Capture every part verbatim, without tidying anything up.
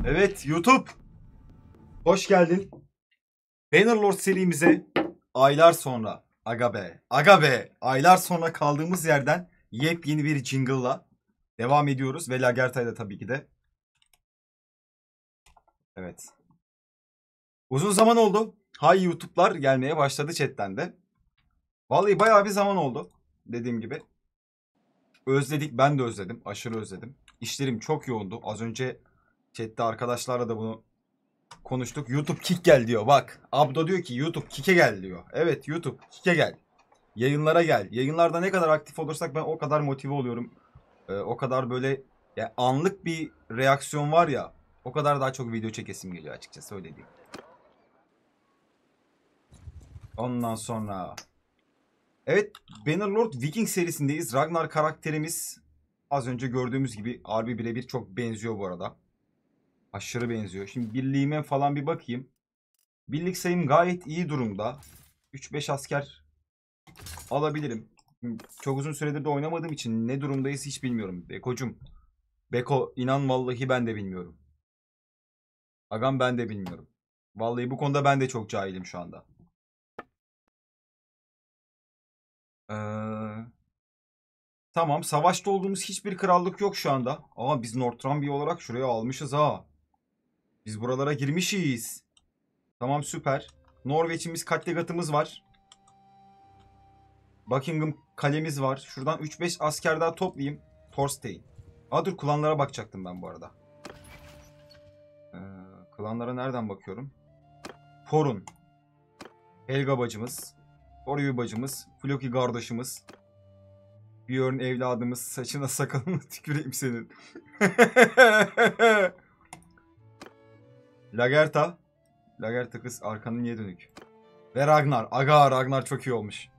Evet YouTube. Hoş geldin. Bannerlord serimize aylar sonra, aga be, aga be, aylar sonra kaldığımız yerden yepyeni bir jingle'la devam ediyoruz. Ve Lagerta'yla tabii ki de. Evet. Uzun zaman oldu. Hay YouTube'lar gelmeye başladı chatten de. Vallahi bayağı bir zaman oldu. Dediğim gibi. Özledik, ben de özledim. Aşırı özledim. İşlerim çok yoğundu. Az önce chatte arkadaşlarla da bunu konuştuk. YouTube kick gel diyor. Bak. Abdo diyor ki YouTube kick'e gel diyor. Evet YouTube kick'e gel. Yayınlara gel. Yayınlarda ne kadar aktif olursak ben o kadar motive oluyorum. Ee, o kadar böyle ya anlık bir reaksiyon var ya. O kadar daha çok video çekesim geliyor açıkçası, öyle diyeyim. Ondan sonra evet, Bannerlord Viking serisindeyiz. Ragnar karakterimiz az önce gördüğümüz gibi harbi birebir çok benziyor bu arada. Aşırı benziyor. Şimdi birliğime falan bir bakayım. Birlik sayım gayet iyi durumda. üç beş asker alabilirim. Çok uzun süredir de oynamadığım için ne durumdayız hiç bilmiyorum. Beko'cum. Beko inan vallahi ben de bilmiyorum. Agam ben de bilmiyorum. Vallahi bu konuda ben de çok cahilim şu anda. Ee, tamam, savaşta olduğumuz hiçbir krallık yok şu anda. Ama biz Northumbria olarak şuraya almışız ha. Biz buralara girmişiz. Tamam, süper. Norveç'imiz, Kattegat'ımız var. Buckingham kalemiz var. Şuradan üç beş asker daha toplayayım. Thorstein. Aa dur, klanlara bakacaktım ben bu arada. Ee, klanlara nereden bakıyorum? Forun. Helga bacımız. Oryu bacımız. Floki kardeşimiz. Björn evladımız. Saçına sakalına tüküreyim senin. Lagerta. Lagerta kız arkanın niye dönük? Ve Ragnar. Aga, Ragnar çok iyi olmuş.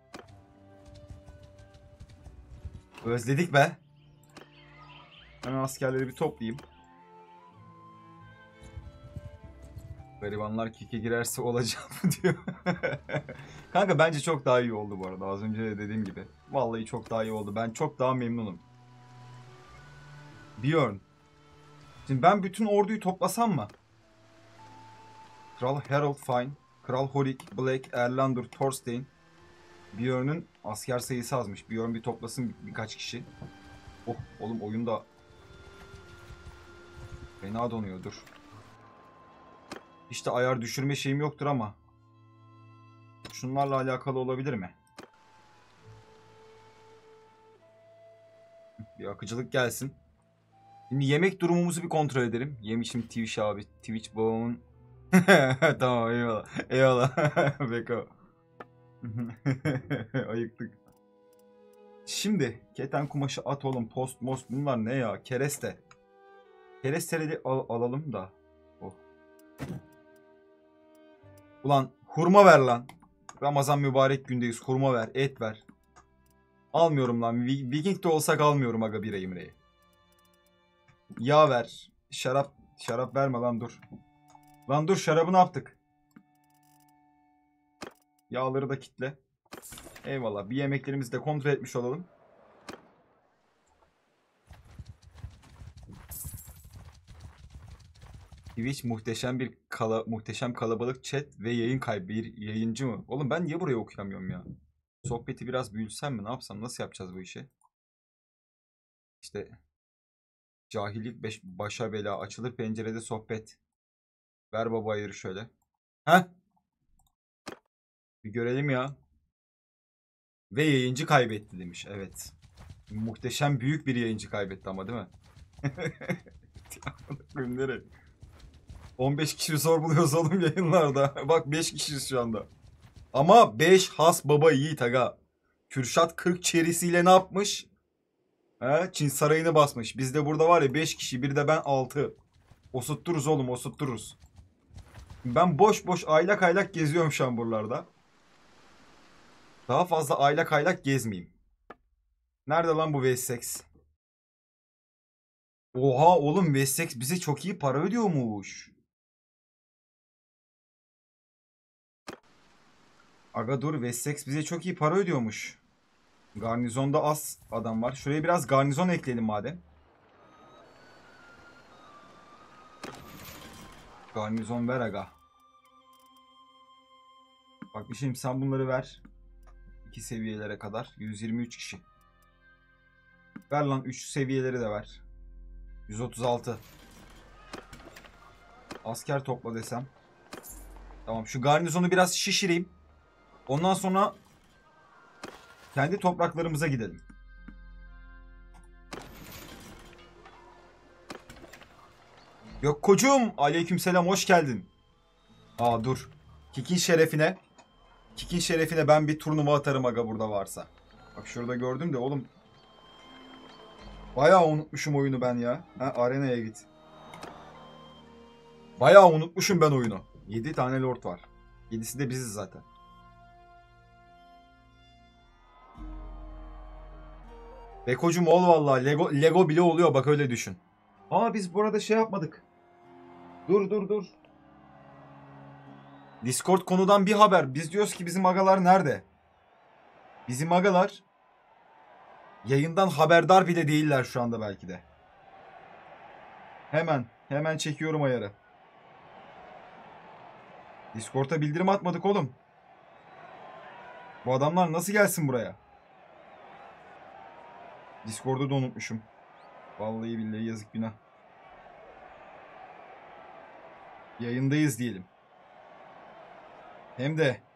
Özledik be. Hemen askerleri bir toplayayım. Garibanlar kike girerse olacağım diyor. Kanka bence çok daha iyi oldu bu arada. Az önce de dediğim gibi. Vallahi çok daha iyi oldu. Ben çok daha memnunum. Björn. Şimdi ben bütün orduyu toplasam mı? Kral Harold Fine, Kral Horik, Black, Erlander, Thorstein. Björn'ün asker sayısı azmış. Björn bir toplasın bir, birkaç kişi. Oh oğlum, oyunda fena donuyor, dur. İşte ayar düşürme şeyim yoktur ama. Şunlarla alakalı olabilir mi? Bir akıcılık gelsin. Şimdi yemek durumumuzu bir kontrol edelim. Yemişim Twitch abi. Twitch babamın. Tamam, eyvallah. Eyvallah. Beko. Ayıktık. Şimdi keten kumaşı at oğlum. Tost most bunlar ne ya? Kereste. Keresteleri al alalım da. Oh. Ulan hurma ver lan. Ramazan mübarek gündeyiz. Hurma ver. Et ver. Almıyorum lan. Viking de olsak almıyorum aga bira imreyi. Yağ ver. Şarap. Şarap verme lan, dur. Lan dur, şarabını yaptık. Yağları da kitle. Eyvallah. Bir yemeklerimizi de kontrol etmiş olalım. Twitch muhteşem bir kala, muhteşem kalabalık chat ve yayın kaybı. Bir yayıncı mı? Oğlum ben niye buraya okuyamıyorum ya? Sohbeti biraz büyütsem mi? Ne yapsam? Nasıl yapacağız bu işi? İşte cahillik beş, başa bela. Açılır pencerede sohbet. Ver baba ayırı şöyle. Heh. Bir görelim ya. Ve yayıncı kaybetti demiş. Evet. Muhteşem büyük bir yayıncı kaybetti ama değil mi? Nereye? on beş kişi zor buluyoruz oğlum yayınlarda. Bak beş kişiyiz şu anda. Ama beş has baba yiğit aga. Kürşat kırk çerisiyle ne yapmış? He? Çin sarayını basmış. Bizde burada var ya beş kişi, bir de ben altı. Osuttururuz oğlum, osuttururuz. Ben boş boş aylak aylak geziyorum şu an buralarda. Daha fazla aylak aylak gezmeyeyim. Nerede lan bu Wessex? Oha oğlum, Wessex bize çok iyi para ödüyormuş. Aga dur, Wessex bize çok iyi para ödüyormuş. Garnizonda az adam var. Şuraya biraz garnizon ekleyelim madem. Garnizon ver aga. Bak bir şeyim, sen bunları ver. iki seviyelere kadar. yüz yirmi üç kişi. Ver lan üç seviyeleri de ver. yüz otuz altı. Asker topla desem. Tamam, şu garnizonu biraz şişireyim. Ondan sonra kendi topraklarımıza gidelim. Gökkocuğum, aleykümselam, hoş geldin. Aa dur. Kik'in şerefine. Kik'in şerefine ben bir turnuva atarım aga burada varsa. Bak şurada gördüm de oğlum. Bayağı unutmuşum oyunu ben ya. Ha, arenaya git. Bayağı unutmuşum ben oyunu. yedi tane lord var. yedisi de biziz zaten. Beko'cum ol vallahi. Lego, Lego bile oluyor bak, öyle düşün. Aa biz burada şey yapmadık. Dur dur dur. Discord konudan bir haber. Biz diyoruz ki bizim agalar nerede? Bizim agalar yayından haberdar bile değiller şu anda belki de. Hemen. Hemen çekiyorum ayarı. Discord'a bildirim atmadık oğlum. Bu adamlar nasıl gelsin buraya? Discord'u da unutmuşum. Vallahi billahi yazık günah. Yayındayız diyelim. Hem de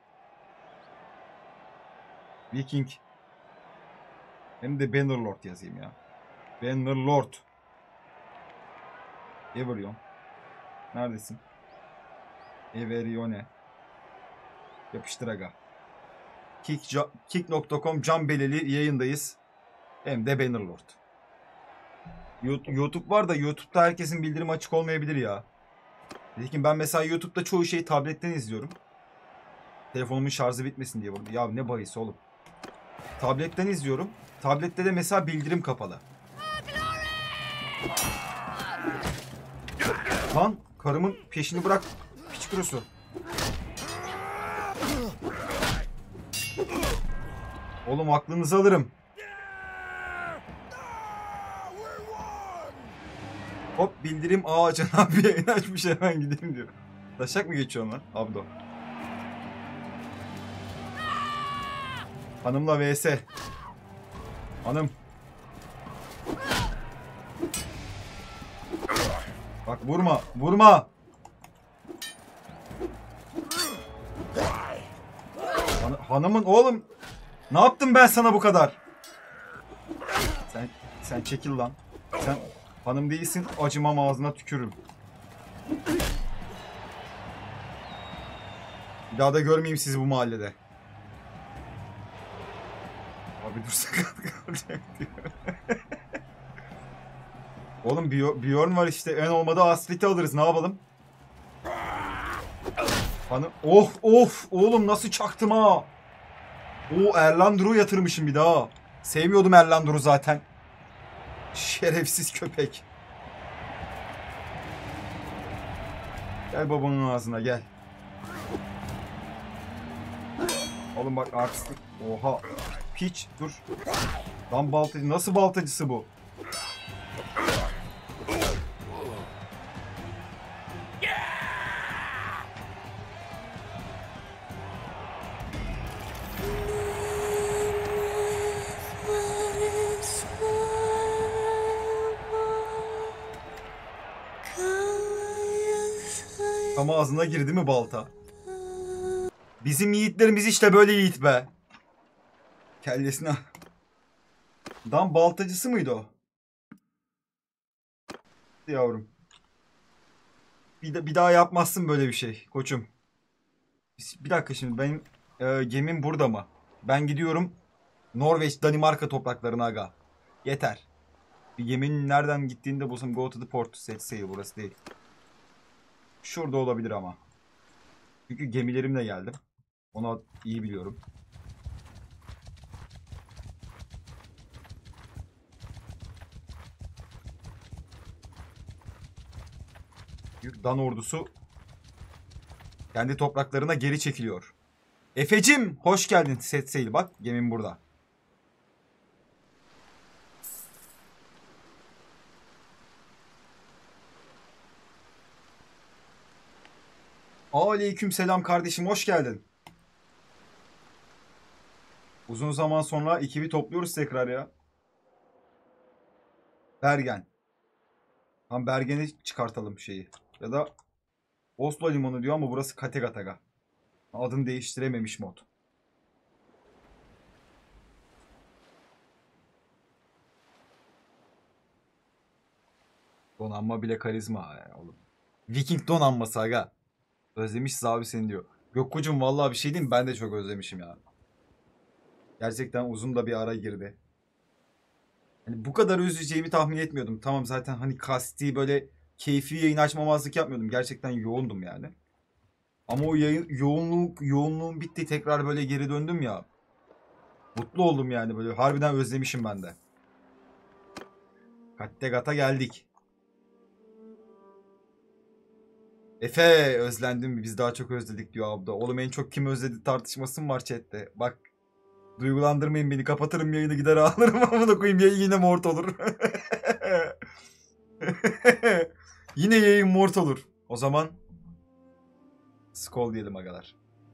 Viking. Hem de Bannerlord yazayım ya. Bannerlord. Everion. Neredesin? Everion'e. Yapıştır aga. Kick nokta com Can Beleli yayındayız. Hem de Bannerlord. YouTube var da YouTube'da herkesin bildirimi açık olmayabilir ya. Lakin ben mesela YouTube'da çoğu şeyi tabletten izliyorum. Telefonumun şarjı bitmesin diye burada. Ya ne bahisi oğlum. Tabletten izliyorum. Tablette de mesela bildirim kapalı. Lan karımın peşini bırak. Piç kurusu. Oğlum aklınızı alırım. Hop bildirim, aa Can abi yayın açmış, hemen gidelim diyor. Taşak mı geçiyor lan Abdo? Hanımla vs. Hanım. Bak vurma vurma. Han hanımın oğlum. Ne yaptım ben sana bu kadar? Sen sen çekil lan. Sen hanım değilsin, acımam, ağzına tükürürüm. Bir daha da görmeyeyim sizi bu mahallede. Abi dur, sakat kalacak diyor. Oğlum Bjorn var işte, en olmadı Astrid'i alırız, ne yapalım? Hanım, of of oğlum nasıl çaktım ha. O Erlandur'u yatırmışım bir daha. Sevmiyordum Erlandur'u zaten. Şerefsiz köpek. Gel babanın ağzına gel. Oğlum bak artistik. Oha. Piç dur. Lan baltacı. Nasıl baltacısı bu? Ama ağzına girdi mi balta? Bizim yiğitlerimiz işte böyle yiğit be. Kellesine. Dan baltacısı mıydı o? Yavrum. Bir, de, bir daha yapmazsın böyle bir şey koçum. Bir dakika şimdi benim e, gemim burada mı? Ben gidiyorum Norveç, Danimarka topraklarına aga. Yeter. Bir geminin nereden gittiğini de bulsam. Go to the port. Set sail, burası değil. Şurada olabilir ama. Çünkü gemilerimle geldim. Onu iyi biliyorum. Büyük Dan ordusu kendi topraklarına geri çekiliyor. Efecim hoş geldin. Set sail, bak gemim burada. Aleyküm selam kardeşim, hoş geldin. Uzun zaman sonra ekibi topluyoruz tekrar ya. Bergen. Tam Bergen'i çıkartalım şeyi. Ya da Oslo Limanı diyor ama burası Kattegat'a. Adını değiştirememiş mod. Donanma bile karizma ya oğlum. Viking donanması aga. Özlemişiz abi seni diyor. Gökkucuğum vallahi bir şey diyeyim mi? Ben de çok özlemişim ya. Gerçekten uzun da bir ara girdi. Hani bu kadar üzüleceğimi tahmin etmiyordum. Tamam zaten hani kasti böyle keyfi yayın açmamazlık yapmıyordum. Gerçekten yoğundum yani. Ama o yayın, yoğunluk, yoğunluğum bitti. Tekrar böyle geri döndüm ya. Mutlu oldum yani böyle. Harbiden özlemişim ben de. Kattegat'a geldik. Efe özlendim mi? Biz daha çok özledik diyor abla. Oğlum en çok kim özledi tartışması mı var chatte? Bak duygulandırmayın beni. Kapatırım yayını gider ağlarım. Amına koyayım yayın yine mort olur. Yine yayın mort olur. O zaman skol diyelim agalar.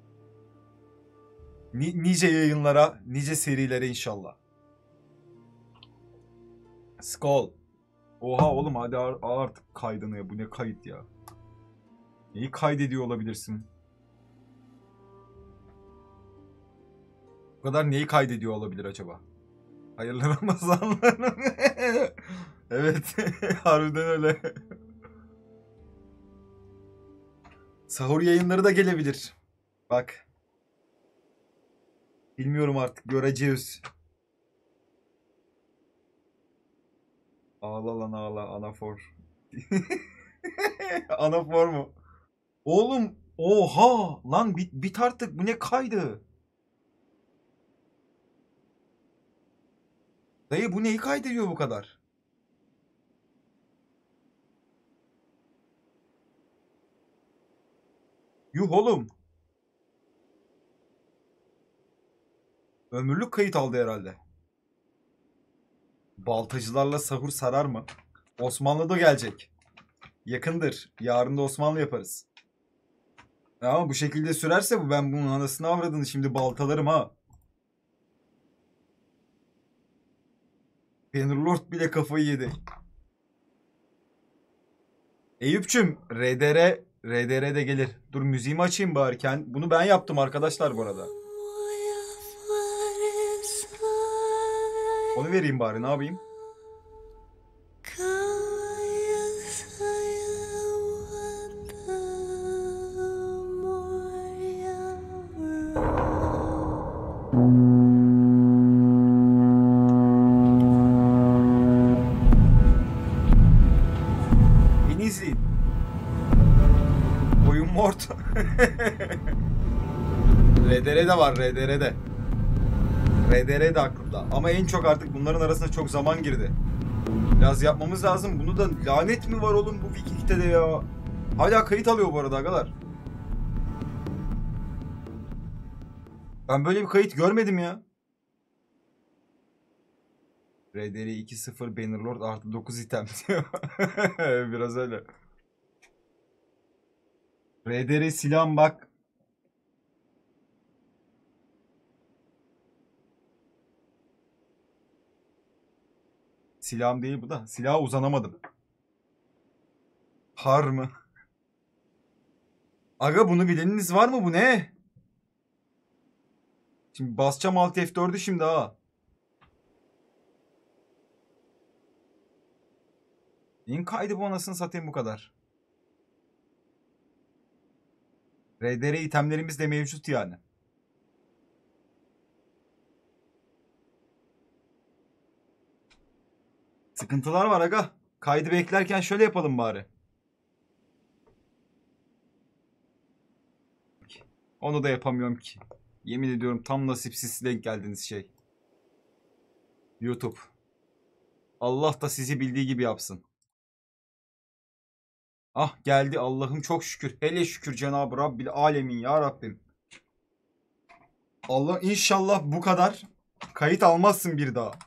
Ni nice yayınlara, nice serilere inşallah. Skol. Oha oğlum hadi al artık kaydını ya. Bu ne kayıt ya? Neyi kaydediyor olabilirsin? Bu kadar neyi kaydediyor olabilir acaba? Hayırlı Ramazanlar. Evet. Harbiden öyle. Sahur yayınları da gelebilir. Bak. Bilmiyorum artık. Göreceğiz. Ağla lan ağla. Anafor. Anafor mu? Oğlum. Oha. Lan bit, bit artık. Bu ne kaydı? Dayı bu neyi kaydediyor bu kadar? Yuh oğlum. Ömürlük kayıt aldı herhalde. Baltacılarla sahur sarar mı? Osmanlı da gelecek. Yakındır. Yarın da Osmanlı yaparız. Ama bu şekilde sürerse bu ben bunun anasını avradını şimdi baltalarım ha. Bannerlord bile kafayı yedi. Eyüpçüm R D R R D R de gelir. Dur müziğimi açayım bari. Bunu ben yaptım arkadaşlar bu arada. Onu vereyim bari ne yapayım? Beni izleyin. Oyun mort. R D R de var R D R de. R D R de aklımda. Ama en çok artık bunların arasında çok zaman girdi. Biraz yapmamız lazım. Bunu da lanet mi var oğlum bu Viking'te de ya? Hala kayıt alıyor bu arada agalar. Ben böyle bir kayıt görmedim ya. R D R iki sıfır Bannerlord artı dokuz item diyor. Biraz öyle. R D R silahım bak. Silahım değil bu da. Silaha uzanamadım. Har mı? Aga bunu bileniniz var mı bu ne? Şimdi basacağım alt F dördü şimdi ha. Neyin kaydı bu anasını satayım bu kadar? R D R itemlerimiz de mevcut yani. Sıkıntılar var aga. Kaydı beklerken şöyle yapalım bari. Onu da yapamıyorum ki. Yemin ediyorum tam nasipsiz denk geldiniz şey. YouTube. Allah da sizi bildiği gibi yapsın. Ah geldi Allah'ım çok şükür. Hele şükür Cenab-ı Rabbil Alemin ya Rabbim. Allah inşallah bu kadar kayıt almazsın bir daha.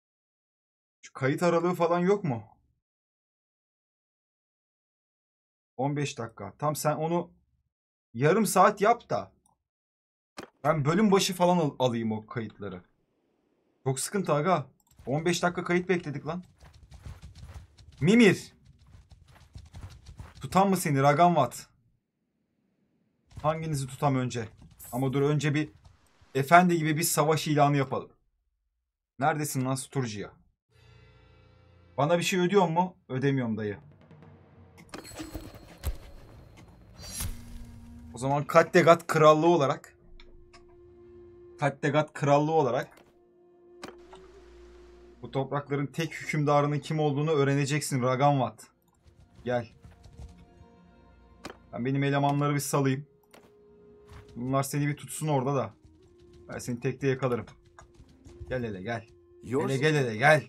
Şu kayıt aralığı falan yok mu? on beş dakika. Tam sen onu yarım saat yap da ben bölüm başı falan al alayım o kayıtları. Çok sıkıntı aga. on beş dakika kayıt bekledik lan. Mimir. Tutan mı seni Raganvat? Hanginizi tutam önce? Ama dur önce bir efendi gibi bir savaş ilanı yapalım. Neredesin lan Sturgia? Bana bir şey ödüyor mu? Ödemiyorum dayı. O zaman Kattegat Krallığı olarak Kattegat Krallığı olarak bu toprakların tek hükümdarının kim olduğunu öğreneceksin Raganvat. Gel. Ben benim elemanları bir salayım. Bunlar seni bir tutsun orada da. Ben seni tekte yakalarım. Gel hele gel. Hele gel hele gel.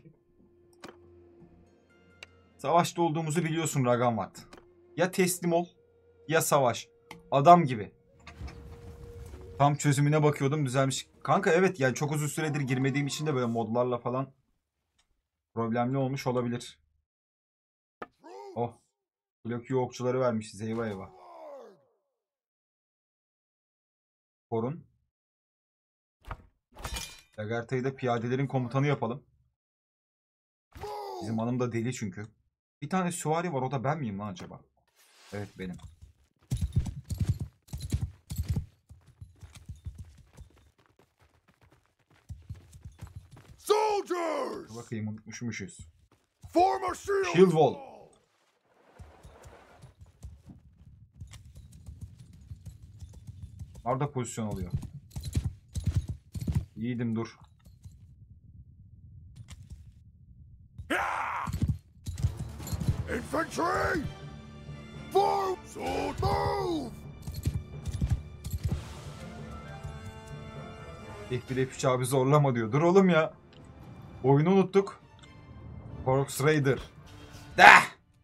Savaşta olduğumuzu biliyorsun Raganvat. Ya teslim ol ya savaş. Adam gibi. Tam çözümüne bakıyordum, düzelmiş. Kanka evet yani çok uzun süredir girmediğim için de böyle modlarla falan problemli olmuş olabilir. Oh. Blokyu okçuları vermişiz, eyvah eyvah. Korun. Lagerta'yı da piyadelerin komutanı yapalım. Bizim hanım da deli çünkü. Bir tane süvari var, o da ben miyim lan acaba? Evet benim. Soldiers! Dur bakayım, unutmuşmuşuz. Form a shield, Shield wall. Nerede pozisyon alıyor? Yiğidim dur. Infantry! Form! Sword move! F bir F üç abi zorlama diyor. Dur oğlum ya. Oyunu unuttuk. Corks Raider. Dah!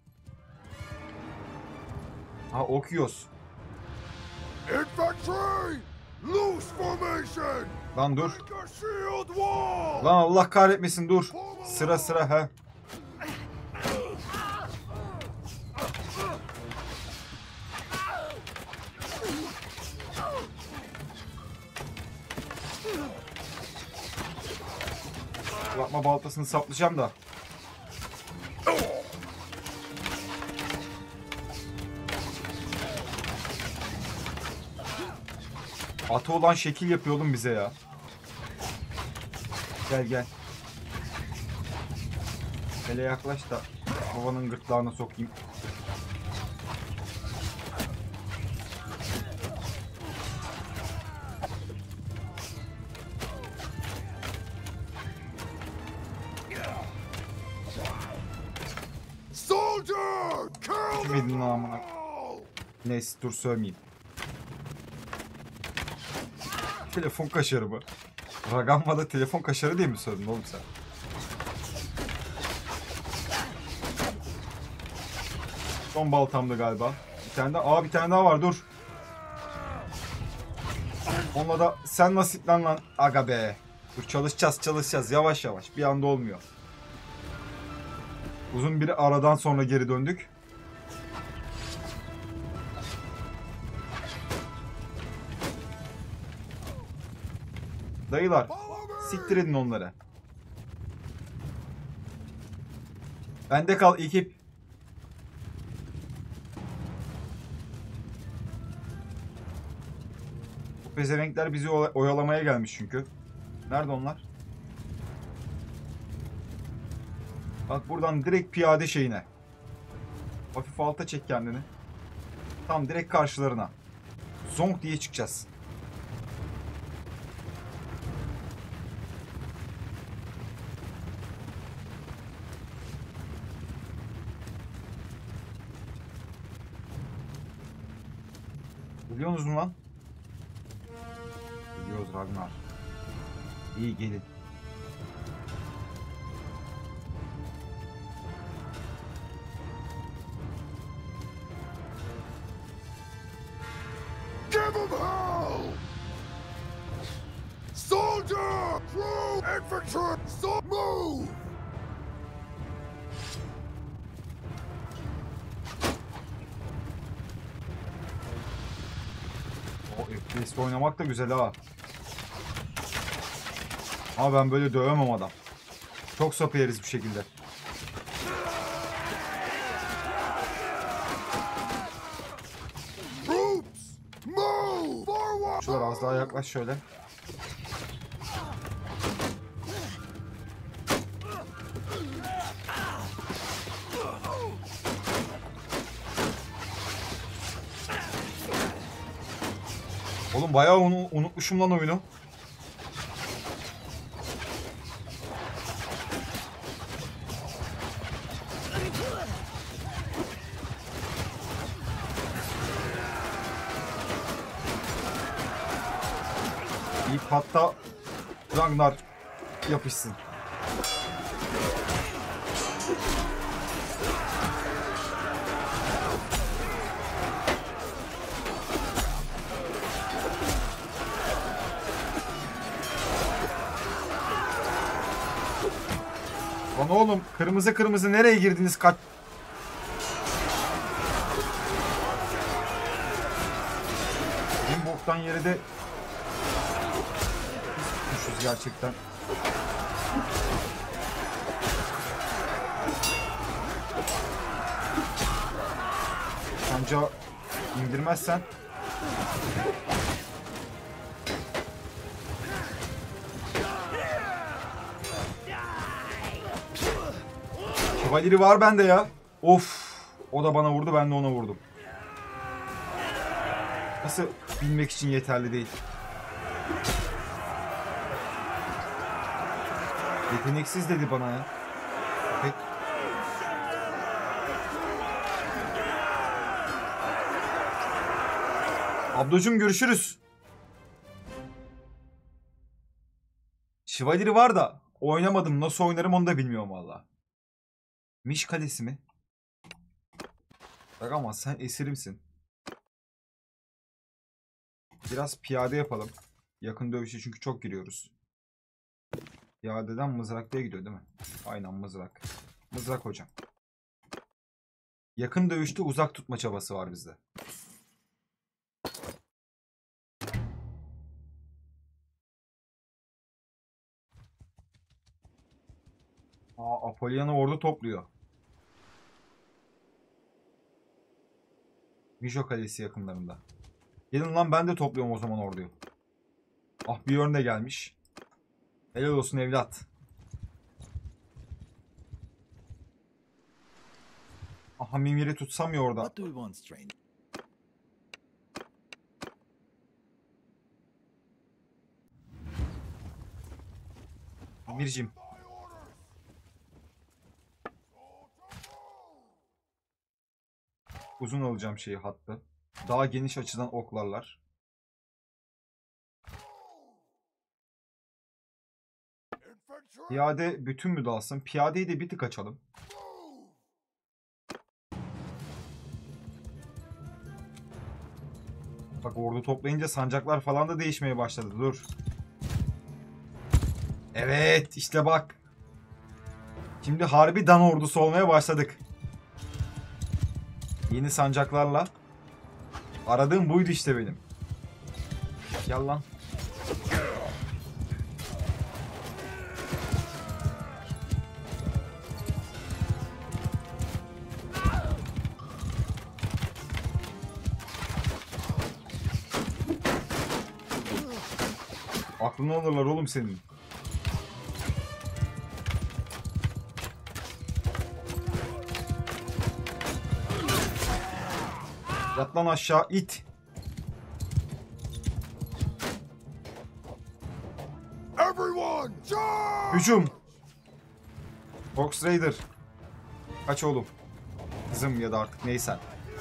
Ha okuyoruz. Infantry! Loose formation! Lan dur. Make a shield wall! Lan Allah kahretmesin dur. Sıra sıra ha. Bakma baltasını saplayacağım da. Atı olan şekil yapıyor oğlum bize ya. Gel gel. Hele yaklaş da babanın gırtlağına sokayım. Soldier! Kill Kim edin namına? all! Neyse dur sövmeyeyim. Telefon kaşarı mı? Raganva'da telefon kaşarı diye mi söyledin oğlum sen? Son baltamdı galiba. Bir tane daha. Aa bir tane daha var dur. Onunla da sen nasiplen lan. Aga be. Dur çalışacağız çalışacağız yavaş yavaş. Bir anda olmuyor. Uzun bir aradan sonra geri döndük. Dayılar. Siktir edin onları. Bende kal ekip. Bu pezevenkler bizi oyalamaya gelmiş çünkü. Nerede onlar? Bak buradan direkt piyade şeyine. Hafif alta çek kendini. Tam direkt karşılarına. Zonk diye çıkacağız. Biliyor musun lan? Biliyoruz Ragnar. İyi gelin. Give him hell! Soldier! Crew! Infantry! So move! Sesli oynamak da güzel ha. Ama ben böyle dövemem adam. Çok sapı yeriz bu şekilde. Troops, move forward. Şuralar az daha yaklaş şöyle. Oğlum bayağı onu unutmuşum lan oyunu. İlk hatta Ragnar yapışsın. Lan oğlum kırmızı kırmızı nereye girdiniz kaç? En boktan yere de düşüz gerçekten. Sancağı indirmezsen Şövalyeleri var bende ya. Of. O da bana vurdu, ben de ona vurdum. Nasıl bilmek için yeterli değil. Yeteneksiz dedi bana ya. Peki. Ablacığım görüşürüz. Şövalyeleri var da oynamadım. Nasıl oynarım onu da bilmiyorum valla. Miş Kalesi mi? Bak ama sen esirimsin. Biraz piyade yapalım. Yakın dövüşe çünkü çok giriyoruz. Piyadeden mızraklıya gidiyor değil mi? Aynen mızrak. Mızrak hocam. Yakın dövüşte uzak tutma çabası var bizde. Aa, Apollon'a ordu topluyor. Mijo Kalesi yakınlarında. Gelin lan ben de topluyorum o zaman orduyu. Ah bir yön de gelmiş. Helal olsun evlat. Aha Mimir'i tutsam ya orada. Mimir'cim. Uzun alacağım şeyi hattı. Daha geniş açıdan oklarlar. Piyade bütün mü dalsın? Piyadeyi de bir tık açalım. Bak ordu toplayınca sancaklar falan da değişmeye başladı. Dur. Evet işte bak. Şimdi harbi Dan ordusu olmaya başladık. Yeni sancaklarla. Aradığım buydu işte benim. Gel lan. Aklını alırlar oğlum senin. Yat lan aşağı it. Everyone, charge! Hücum. Fox Raider. Kaç oğlum. Kızım ya da artık neysen.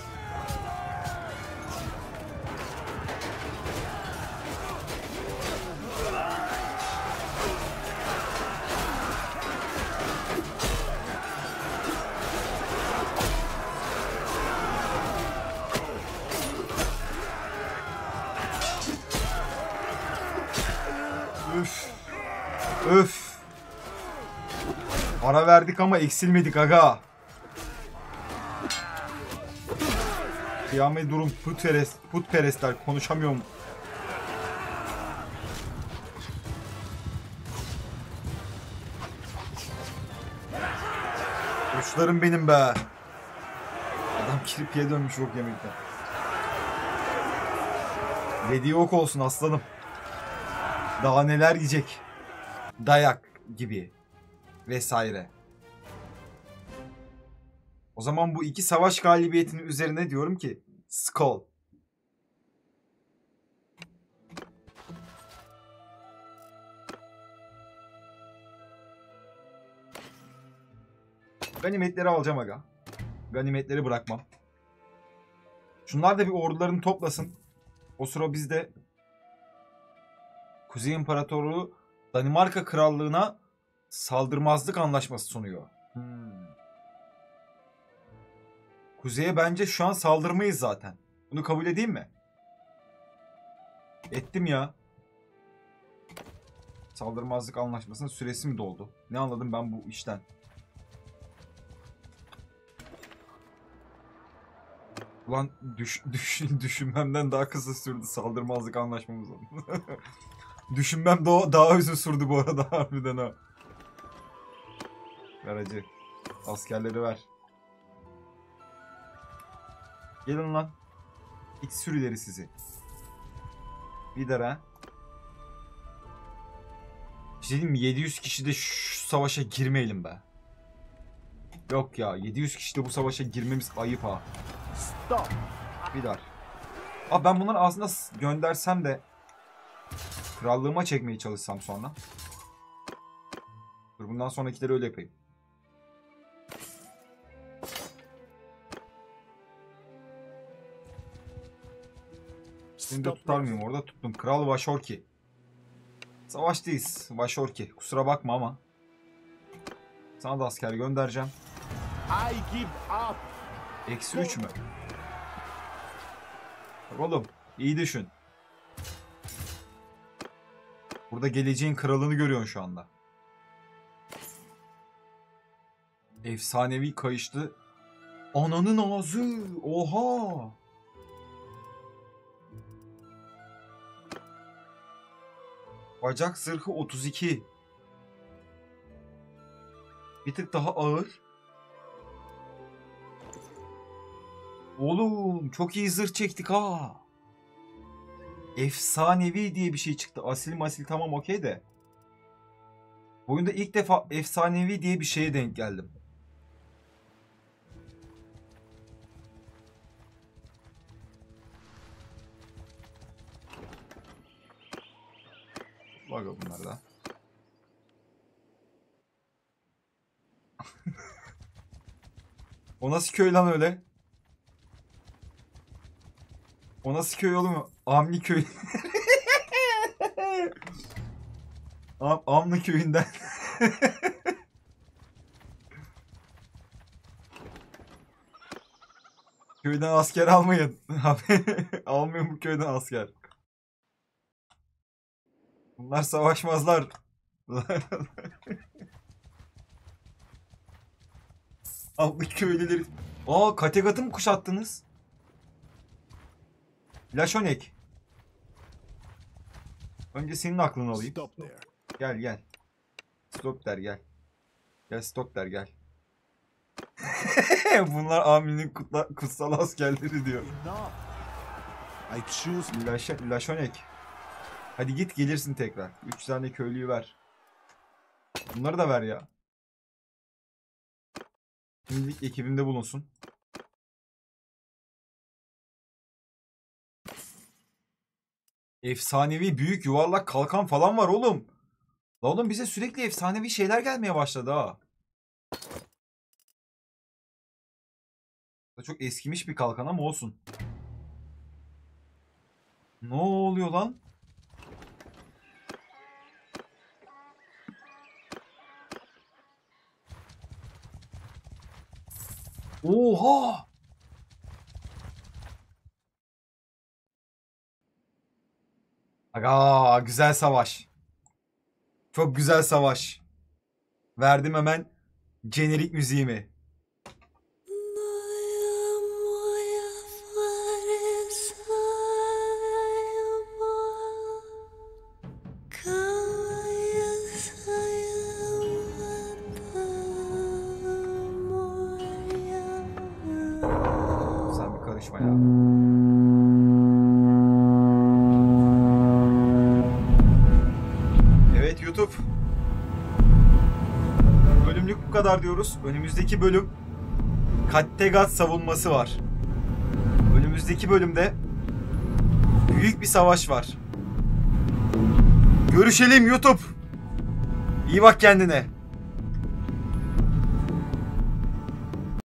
Üf. Öf. Ara verdik ama eksilmedik aga. Kıyamet durum putperest, putperestler konuşamıyorum. Kuşlarım benim be. Adam kirpiye dönmüş yok yemekten. Dediği ok olsun aslanım. Daha neler yiyecek. Dayak gibi. Vesaire. O zaman bu iki savaş galibiyetinin üzerine diyorum ki Skol. Ganimetleri alacağım aga. Ganimetleri bırakmam. Şunlar da bir ordularını toplasın. O sıra biz de Kuzey İmparatorluğu Danimarka Krallığı'na saldırmazlık anlaşması sunuyor. Hmm. Kuzey'e bence şu an saldırmayız zaten. Bunu kabul edeyim mi? Ettim ya. Saldırmazlık anlaşmasının süresi mi doldu? Ne anladım ben bu işten? Ulan düş, düş, düşünmemden daha kısa sürdü saldırmazlık anlaşmamız. Düşünmem daha, daha uzun sürdü bu arada harbiden ha. Ver hacı. Askerleri ver. Gelin lan. İç sürüleri sizi. Lider ha. Bir şey diyeyim mi? yedi yüz kişi de şu savaşa girmeyelim be. Yok ya. yedi yüz kişi de bu savaşa girmemiz ayıp ha. Stop. Lider. Abi ben bunları aslında göndersem de krallığıma çekmeye çalışsam sonra. Dur bundan sonrakileri öyle yapayım. Seni de tutar mıyım orada? Tuttum. Kral Vaşorki. Savaştayız. Vaşorki. Kusura bakma ama. Sana da asker göndereceğim. I give up. Eksi üç mü? Bak oğlum. İyi düşün. Burada geleceğin kralını görüyorsun şu anda. Efsanevi kayışlı. Ananın ağzı. Oha. Bacak zırhı otuz iki. Bir tık daha ağır. Oğlum çok iyi zırh çektik ha. Efsanevi diye bir şey çıktı. Asil masil tamam okey de. Bu oyunda ilk defa efsanevi diye bir şeye denk geldim. Bak bunlar da. O nasıl köy lan öyle? O nasıl köy oğlum? Amli köy. Am Amlı köyünden. Köyden asker almayın. Almayın bu köyden asker. Bunlar savaşmazlar. Amlı köylüleri. Aa Kattegat'ı mı kuşattınız? Laşonek. Önce senin aklını alayım. Stop there. Gel gel. Stop der gel. Gel stop der gel. Bunlar Amin'in kutla, kutsal askerleri diyor. Enough. I choose. Laşa, Laşonek. Hadi git gelirsin tekrar. Üç tane köylüyü ver. Bunları da ver ya. Şimdilik ekibimde bulunsun. Efsanevi büyük yuvarlak kalkan falan var oğlum. La oğlum bize sürekli efsanevi şeyler gelmeye başladı ha. Çok eskimiş bir kalkan ama olsun. Ne oluyor lan? Oha! Aga güzel savaş. Çok güzel savaş. Verdim hemen jenerik müziğimi. karışma ya. Evet YouTube. Bölümlük bu kadar diyoruz. Önümüzdeki bölüm Kattegat savunması var. Önümüzdeki bölümde büyük bir savaş var. Görüşelim YouTube. İyi bak kendine.